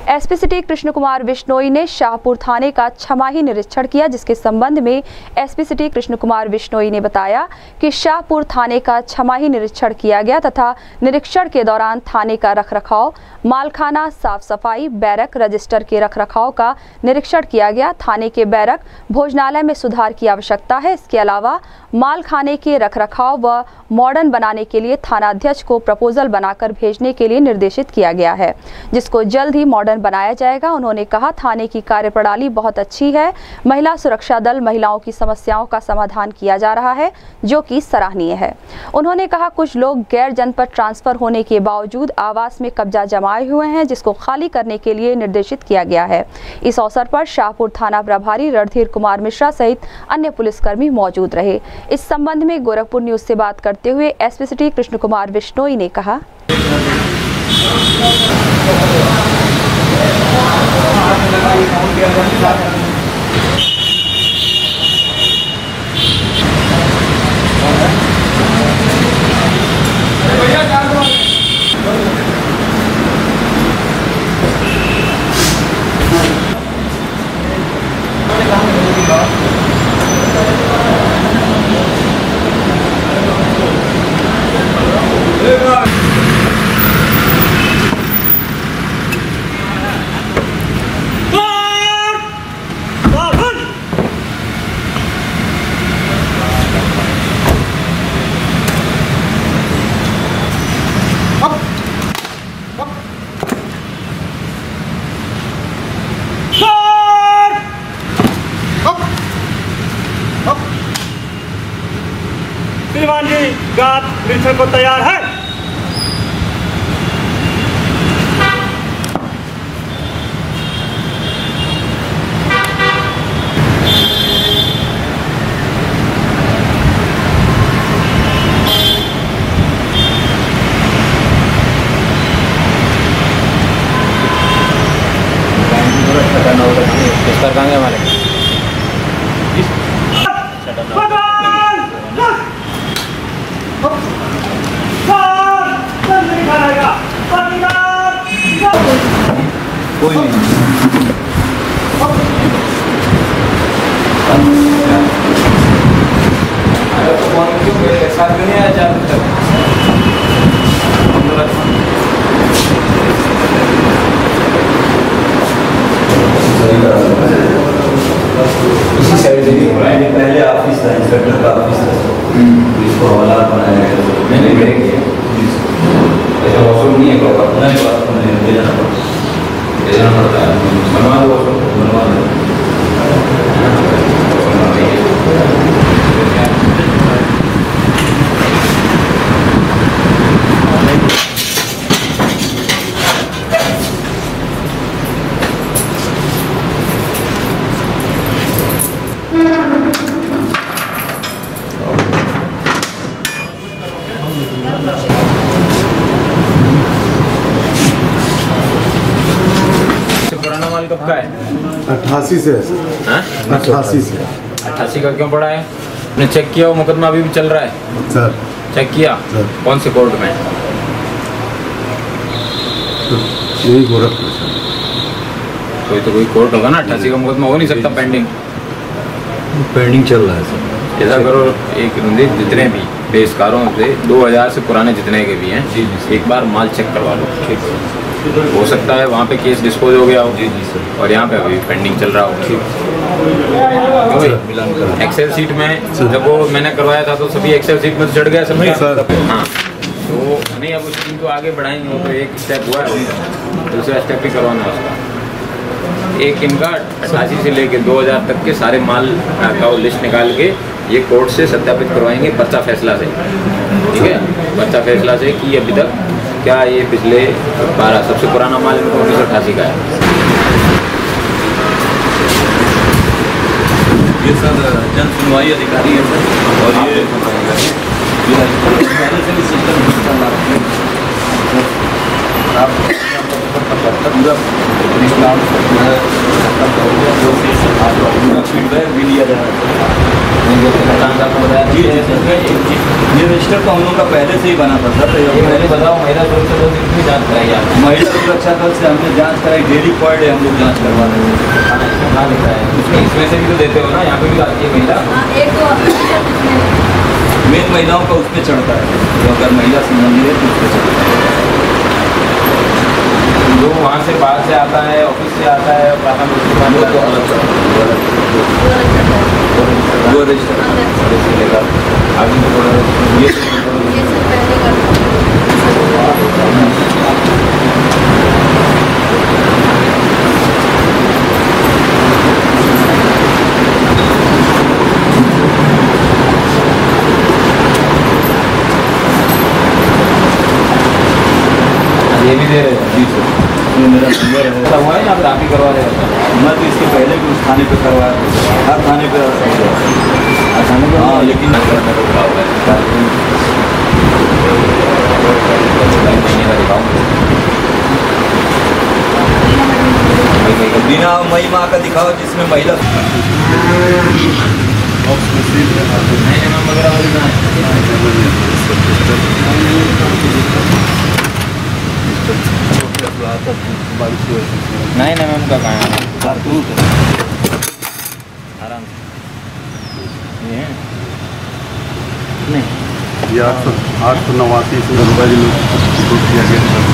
SP city Krishan Kumar Bishnoi ने शाहपुर थाने का छमाही निरीक्षण किया, जिसके संबंध में एसपी सिटी कृष्ण कुमार बिश्नोई ने बताया कि शाहपुर थाने का छमाही निरीक्षण किया गया तथा निरीक्षण के दौरान थाने का रखरखाव, मालखाना, साफ सफाई, बैरक, रजिस्टर के रखरखाव का निरीक्षण किया गया। थाने के बैरक, भोजनालय में सुधार की आवश्यकता है। इसके अलावा मालखाने के रखरखाव व मॉडर्न बनाने के लिए थानाध्यक्ष को प्रपोजल बनाकर भेजने के लिए निर्देशित किया गया है, जिसको जल्द ही मॉडर्न बनाया जाएगा। उन्होंने कहा, थाने की कार्यप्रणाली बहुत अच्छी है। महिला सुरक्षा दल महिलाओं की समस्याओं का समाधान किया जा रहा है, जो कि सराहनीय है। उन्होंने कहा, कुछ लोग गैर जनपद ट्रांसफर होने के बावजूद आवास में कब्जा जमाए हुए हैं, जिसको खाली करने के लिए निर्देशित किया गया है। इस अवसर पर शाहपुर थाना प्रभारी रणधीर कुमार मिश्रा सहित अन्य पुलिसकर्मी मौजूद रहे। इस संबंध में गोरखपुर न्यूज से बात करते हुए एसपी सिटी कृष्ण कुमार बिश्नोई ने कहा, श्रीमान जी गात निरीक्षण को तैयार है। हमारे कोई नहीं साथ में नहीं आया इसी साइड से नहीं हो रहा है। पहले ऑफिस था, इंस्पेक्टर का ऑफिस था, इसको हवाला बनाया गया। मैंने किया ऐसा वॉशरूम नहीं है, अपना ही बात ले जाना पड़ता है। बनवा दो वॉशरूम, बनवा दो। पुराना माल कब का है? 88 से। 88 से। 88 का क्यों पड़ा है? आपने चेक किया? वो मुकदमा अभी भी चल रहा है सर? चेक किया सर। कौन से कोर्ट में? यही गोरखपुर सर। कोई तो कोई कोर्ट होगा ना। 88 का मुकदमा हो नहीं सकता पेंडिंग। पेंडिंग चल रहा है सर। ऐसा करो, एक जितने भी पेशकारों से 2000 से पुराने जितने के भी हैं, एक बार माल चेक करवा लो। हो सकता है वहाँ पे केस डिस्पोज हो गया हो। जी सर। और यहाँ पे अभी पेंडिंग चल रहा हो। एक्सेल सीट में जब वो मैंने करवाया था तो सभी एक्सेल सीट में चढ़ गया सब। हाँ तो नहीं, अब उस टीम को आगे बढ़ाएंगे। वो तो एक स्टेप हुआ है, दूसरा स्टेप भी करवाना है उसका। एक इनका 88 से लेके 2000 तक के सारे माल का वो लिस्ट निकाल के ये कोर्ट से सत्यापित करवाएंगे पर्चा फैसला से। ठीक है, पर्चा फैसला से कि अभी तक क्या ये पिछले 12 सबसे पुराना माल इनको 1988 का है। ये सर जन सुनवाई अधिकारी है सर, और ये सिस्टम आप फीडबैक भी लिया जा रहा है। ये रजिस्टर तो हम लोग का पहले से ही बना पड़ता था। मैंने बताओ महिला सुरक्षा दल कितनी जाँच कराई आपने? महिला सुरक्षा दल से हमने जांच कराई, डेली पर डे हम लोग जांच करवा रहे हैं। कहाँ लिखा है? इसमें से भी तो देते हो ना, यहाँ पे भी आती है महिला। मेन महिलाओं का उस पर चढ़ता है, तो अगर महिला संबंधी है तो उस पर चढ़ता है। जो वहाँ से बाहर से आता है, ऑफिस से आता है, प्राथमिक वो तो अलग वो रजिस्टर लेगा आगे तो थोड़ा ये भी दे रहे हैं। जी सर, ये मेरा नंबर है। ऐसा हुआ है या फिर आप ही करवा रहे हैं? मैं तो इसके पहले भी उस थाने पे करवाया, हर थाने पे थाने पे। हाँ, लेकिन बिना मई माह का दिखाओ जिसमें महिला नहीं मैम का कहाँ है? आराम से ये है नहीं ये 889 से रुपये लोग किया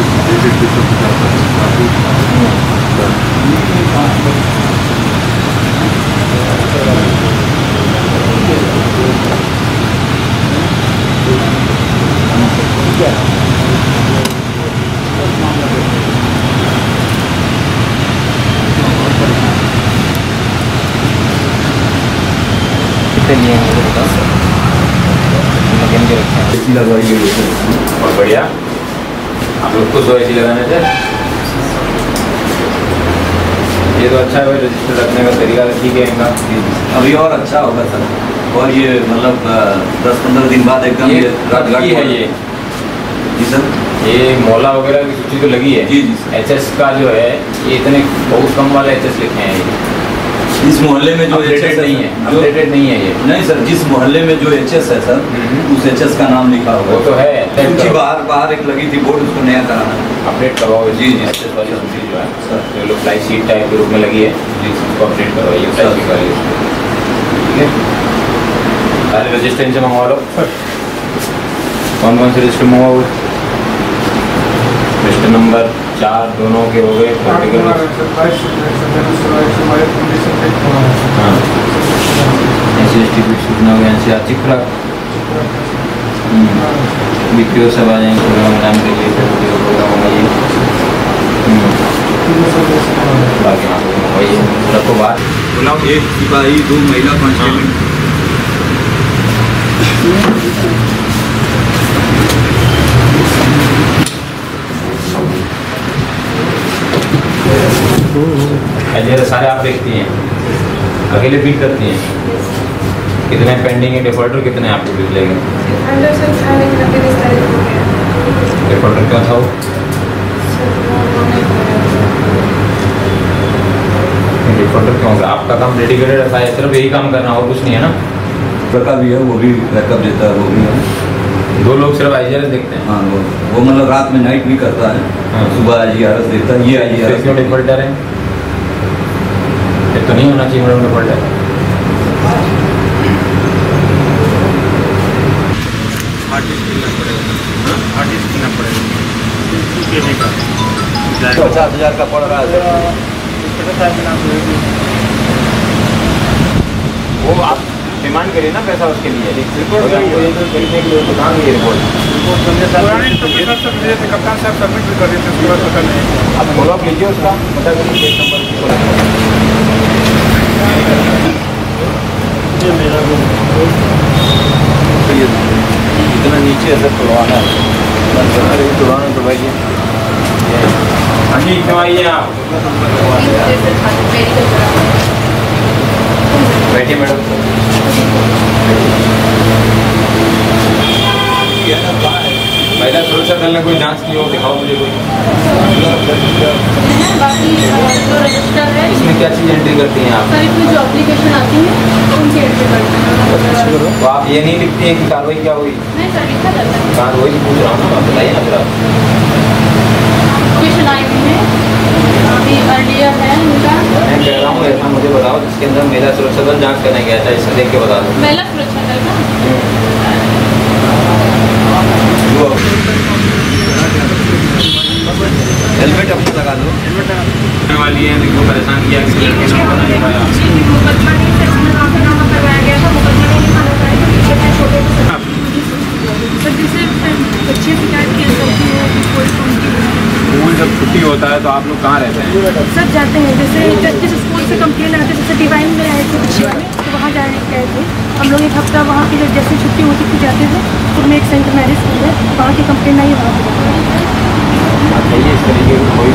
कितने लिए मुझे बता सर? ऐसी लगवाई गई है। बहुत बढ़िया। आप लोग खुश हो ऐसी लगाने से? ये तो अच्छा है, रजिस्टर रखने का तरीका ठीक है इनका। अभी और अच्छा होगा सर, और ये मतलब 10-15 दिन बाद एकदम ये राजघाट है ये। जी सर, ये मौला वगैरह की सूची तो लगी है। जी जी सर। एचएस का जो है ये इतने बहुत कम वाले एचएस लिखे हैं ये। इस मोहल्ले में जो अपडेटेड नहीं है, जो अपडेटेड नहीं है ये। नहीं सर, जिस मोहल्ले में जो एचएस है सर, उस एचएस का नाम लिखा होगा। वो तो है, सूची बाहर एक लगी थी बोर्ड, उसको नया कराना है। अपडेट करवाओ। जी जी एचएस वाली सूची जो है सर, जो लोग फ्लाई शीट टाइप के रूप में लगी है जी, उसको अपडेट करवाइए फ्लाई शीट वाली। ठीक है, सारे रजिस्टर इनसे मंगवा लो। कौन कौन से रजिस्टर मंगवाओ? रजिस्टर नंबर 4 दोनों के हो गए। हाँ, SC/ST सूचना हो गया, NCR चिखरा BPO सब आ जाएंगे प्रोग्राम नाम के लिए। प्रोग्राम मंगाइए, बाकी हाँ मंगवाइए। रखो बात बुलाओ। 1 सिपाही, 2 महिला कांस्टेबल। ऐसे सारे आप देखती हैं, अकेले फील करती हैं कितने पेंडिंग है, डिफॉल्टर कितने आपको बिल लेंगे? डिफॉल्टर क्यों था वो? डिफॉल्टर क्यों होगा? आपका काम डेडिकेटेड है, सिर्फ यही काम करना और कुछ नहीं है ना? लड़का भी है, वो भी बैकअप देता है, वो भी है। 2 लोग सिर्फ IGRS देखते हैं। हाँ, वो मतलब रात में नाइट भी करता है। हाँ। सुबह IGRS देता है। ये IGRS क्यों डिफॉल्टर है? ये तो नहीं होना चाहिए मैडम डिफॉल्टर। आर्टिस्ट कितना पड़ेगा? 50,000 का पड़ रहा है। वो आप डिमांड करिए ना पैसा उसके लिए। रिपोर्ट खरीदने के लिए तो कहाँ गई रिपोर्ट? कप्तान साहब सबमिट भी कर देते, उसके बाद पता नहीं। आप फॉलो अप लीजिए उसका, पता करिए केस नंबर। इतना नीचे ऐसा तोड़वाना है, तोड़वाना तो भाई। हाँ जी, क्यों आइए आप? बैठिए मैडम। महिला सुरक्षा दल ने कोई जांच की हो, दिखाओ मुझे कोई। बाकी जो रजिस्टर है इसमें क्या चीज़ एंट्री करती हैं आप? सर इसमें जो एप्लीकेशन आती है उनकी एंट्री करते हैं। तो आप ये नहीं लिखती हैं कि कार्रवाई क्या हुई? नहीं सर लिखा जाता है। कार्रवाई पूछ रहा हूँ ना, आप बताइए ना फिर आप। एप्लीकेशन आई हुई है अभी अर्लियर है इनका। मैं कह रहा हूँ ऐसा मुझे बताओ जिसके अंदर महिला सुरक्षा दल जाँच करने गया था, इससे देख के बता दो। महिला सुरक्षा दल का हेलमेट अपना लगा लो। होने वाली है, देखो परेशान किया किसी लड़के ने, बना नहीं पाया। मुकदमा नहीं से इसमें राजीनामा करवाया गया था, मुकदमा नहीं लिखाना चाहिए तो पीछे मैं छोटे सर जैसे बच्चे शिकायत की सकती है कि कोई उनकी स्कूल जब छुट्टी होता है तो आप लोग कहाँ रहते हैं? सर जाते हैं जैसे जिस स्कूल से कंप्लेन आते जैसे डिवाइन में आए थे बच्चियों में तो वहाँ जाने गए थे हम लोग। एक हफ्ता वहाँ की जैसे छुट्टी होती थी जाते थे तो में एक सेंट मैरिज स्कूल है वहाँ की कंप्लेन आई वहाँ पर चाहिए इस तरीके की कोई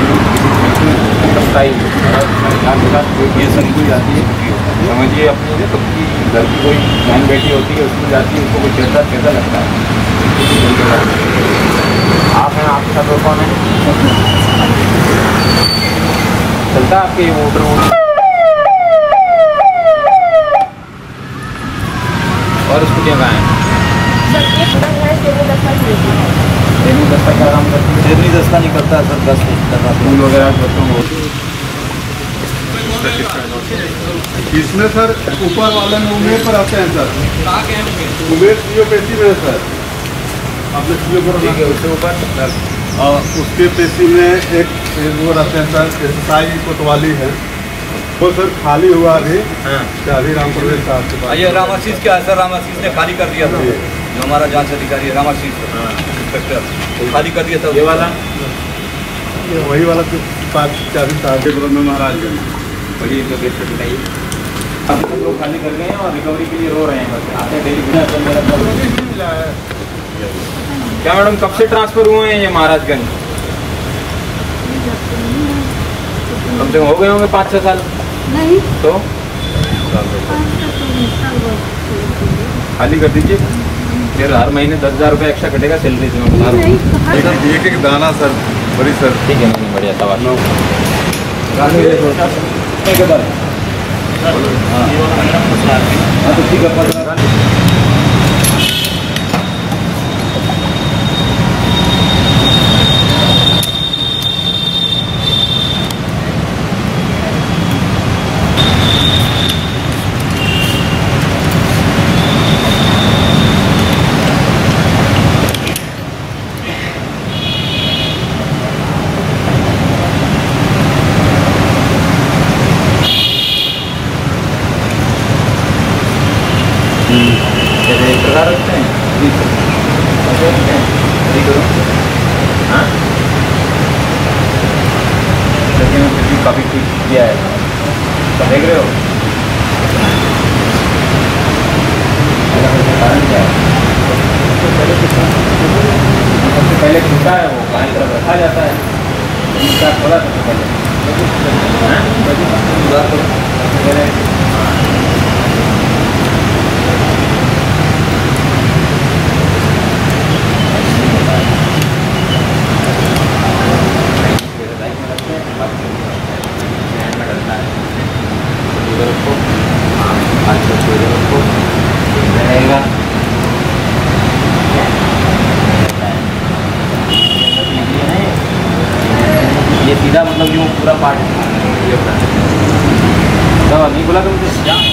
ये संकुल जाती है, समझिए अपनी सबकी घर की कोई बहन बेटी होती है उसमें जाती है, उसको कोई छेड़ता लगता है। आप हैं, आपके साथ और कौन है? चलता है आपके वोटर और स्कूटियाँ कहाँ हैं? रेनू दस्ता क्या काम करती है? रेनू दस्ता नहीं करता सर, 10 करना स्कूल वगैरह बच्चों को। इसमें सर ऊपर वाले में उमेर पर आते हैं सर, उमेर सीओ पेशी में है सर, आपने सीओ पर ठीक है, उससे ऊपर और उसके पेशी में एक वो रहते हैं सर एसआई कोतवाली है, वो सर खाली हुआ अभी। हाँ। अभी रामपुर साहब के पास ये रामाशीष क्या है सर? रामाशीष ने खाली कर दिया था, जो हमारा जांच अधिकारी है रामाशीष इंस्पेक्टर, वो खाली कर दिया था। ये वाला वही वाला तो 5-4 साल के में महाराजगंज बड़ी तो गेट पर दिखाइए। अभी सब लोग खाली कर गए हैं और रिकवरी के लिए रो रहे हैं, बस आते हैं डेली। क्या मैडम कब से ट्रांसफर हुए हैं ये महाराजगंज? कम से कम हो गए होंगे 5-6 साल। नहीं तो खाली कर दीजिए, फिर हर महीने 10,000 रुपये एक्स्ट्रा कटेगा सैलरी से, मैं बता रहा हूँ। एक दाना सर, बड़ी सर। ठीक है, नहीं बढ़िया सवाल। हाँ तो ठीक है। रखते हैं हाँ, लेकिन फिर भी काफ़ी ठीक किया है, तो देख रहे हो कारण क्या है? सबसे पहले छूटा है वो बाएं तरफ रखा जाता है, थोड़ा सबसे पहले रहेगा। ये सीधा मतलब यूँ पूरा पार्ट दवा नहीं बोला तुमसे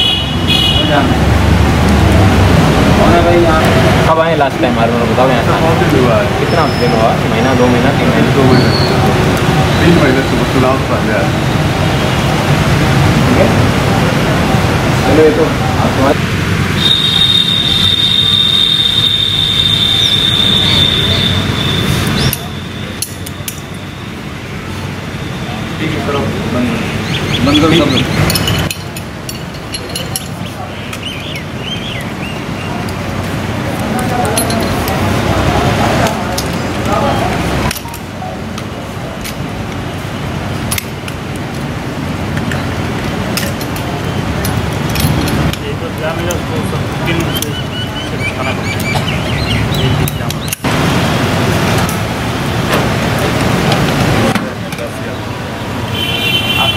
कौन है भाई यहाँ? कब आए लास्ट टाइम हमारे बताओ यहाँ कितना दिन हुआ? महीना 2 महीना 3 महीने? 2 महीने 3 महीने से चुनाव पहले आया। ठीक है, चलो ये तो आप तुम्हारे ठीक है, चलो बंद करो सब लोग।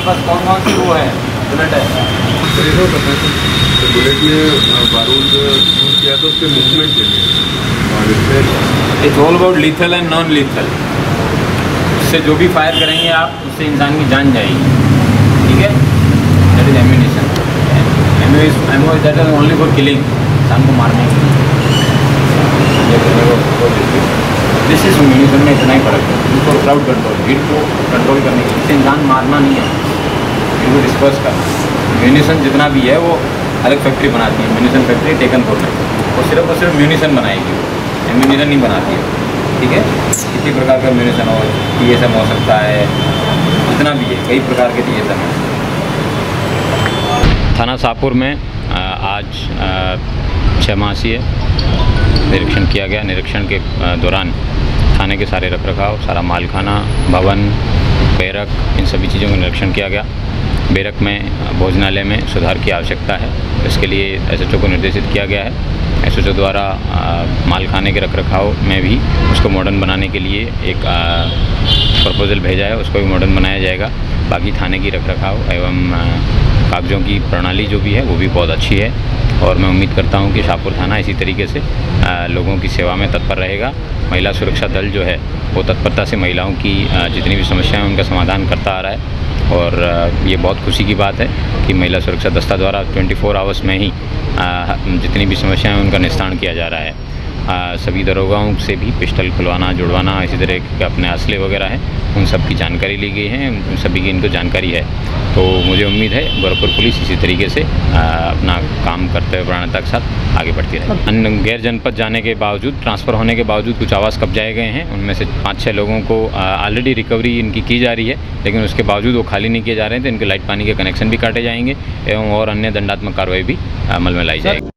आपके पास कौन कौन सी वो है बुलेट है? तो बुलेट में बारूद यूज किया था उसके मूवमेंट के लिए, और इसमें it's all about lethal and non lethal. उससे जो भी फायर करेंगे आप, उससे इंसान की जान जाएगी, ठीक है? That is ammunition. Ammo that is only for killing, इंसान को मारने के लिए। दिस इज म्यूनिशन में इतना ही फर्क है। उसको क्राउड कंट्रोल, भीड़ को कंट्रोल करने के लिए, इंसान मारना नहीं है, भीड़ को डिस्पर्स करना। म्यूनिशन जितना भी है वो अलग फैक्ट्री बनाती है, म्यूनिशन फैक्ट्री टेकन फोर में, वो सिर्फ म्यूनिशन बनाएगी, एम्यूनिशन नहीं बनाती है, ठीक है? किसी प्रकार का म्यूनिशन हो, TSM हो सकता है, जितना भी है, कई प्रकार के TSM है। थाना शाहपुर में आज 6 मासीय निरीक्षण किया गया। निरीक्षण के दौरान थाने के सारे रखरखाव, सारा मालखाना, भवन, बैरक, इन सभी चीज़ों का निरीक्षण किया गया। बैरक में भोजनालय में सुधार की आवश्यकता है, इसके लिए SHO को निर्देशित किया गया है। SHO द्वारा मालखाने के रखरखाव में भी उसको मॉडर्न बनाने के लिए एक प्रपोजल भेजा है, उसको भी मॉडर्न बनाया जाएगा। बाकी थाने की रखरखाव एवं कागजों की प्रणाली जो भी है वो भी बहुत अच्छी है, और मैं उम्मीद करता हूं कि शाहपुर थाना इसी तरीके से लोगों की सेवा में तत्पर रहेगा। महिला सुरक्षा दल जो है वो तत्परता से महिलाओं की जितनी भी समस्याएं उनका समाधान करता आ रहा है, और ये बहुत खुशी की बात है कि महिला सुरक्षा दस्ता द्वारा 24 आवर्स में ही जितनी भी समस्याएं उनका निस्तारण किया जा रहा है। सभी दरोगाओं से भी पिस्टल खुलवाना, जुड़वाना, इसी तरह के अपने असले वगैरह हैं, उन सब की जानकारी ली गई है, उन सभी की इनको जानकारी है। तो मुझे उम्मीद है गोरखपुर पुलिस इसी तरीके से अपना काम करते हुए प्राणता के साथ आगे बढ़ती रहे। अन्य गैर जनपद जाने के बावजूद, ट्रांसफ़र होने के बावजूद कुछ आवास कब्जाए गए हैं, उनमें से 5-6 लोगों को ऑलरेडी रिकवरी इनकी की जा रही है, लेकिन उसके बावजूद वो खाली नहीं किए जा रहे हैं, तो इनके लाइट पानी के कनेक्शन भी काटे जाएंगे एवं और अन्य दंडात्मक कार्रवाई भी अमल में लाई जाएगी।